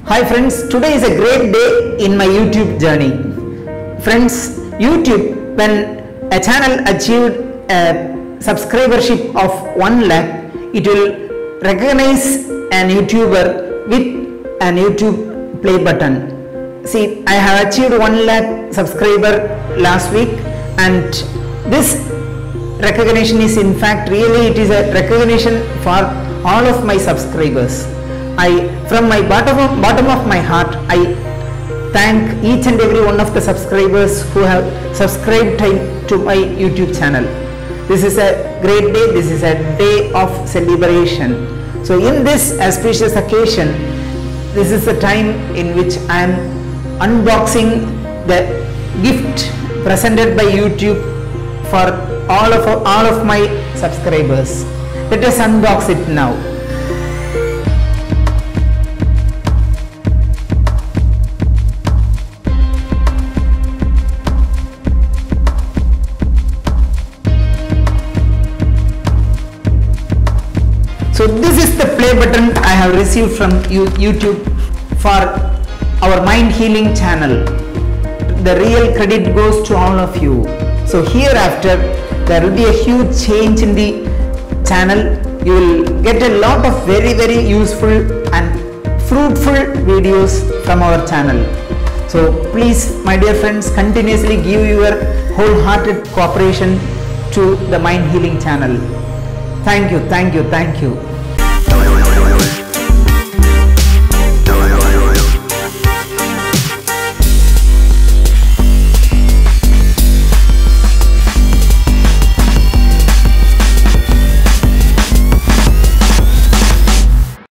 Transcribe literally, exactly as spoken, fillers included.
Hi friends, today is a great day in my YouTube journey. Friends, YouTube, when a channel achieved a subscribership of one lakh, it will recognize an YouTuber with an YouTube play button. See, I have achieved one lakh subscriber last week, and this recognition is in fact really it is a recognition for all of my subscribers. I, from my bottom of, bottom of my heart, I thank each and every one of the subscribers who have subscribed to my YouTube channel. This is a great day. This is a day of celebration. So in this auspicious occasion, this is the time in which I am unboxing the gift presented by YouTube for all of all of my subscribers. Let us unbox it now. So this is the play button I have received from YouTube for our Mind Healing channel. The real credit goes to all of you. So hereafter there will be a huge change in the channel. You will get a lot of very very useful and fruitful videos from our channel. So please, my dear friends, continuously give your wholehearted cooperation to the Mind Healing channel. Thank you, thank you, thank you.